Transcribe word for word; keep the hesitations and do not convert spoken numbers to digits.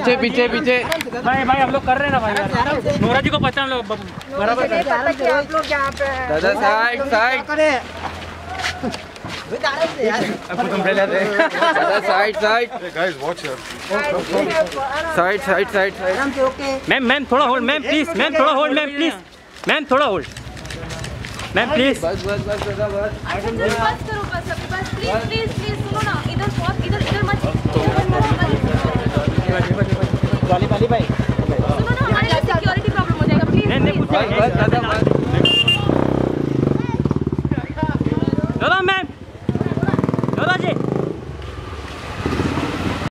पीछे पीछे पीछे भाई भाई हम लोग कर रहे हैं ना भाई, नोरा जी को पता हम लोग बराबर है। आप लोग यहाँ पे दादा साइड साइड दादा side side guys watch here, side side side side. Ma'am ma'am थोड़ा होल्ड मैम प्लीज, मैम थोड़ा होल्ड मैम प्लीज, मैम थोड़ा होल्ड मैम प्लीज। बस बस बस दादा बस। अच्छा बस करो बस अभी बस प्लीज प्लीज प्लीज सुनो ना, इधर बहुत इधर इधर मत वाली वाली भाई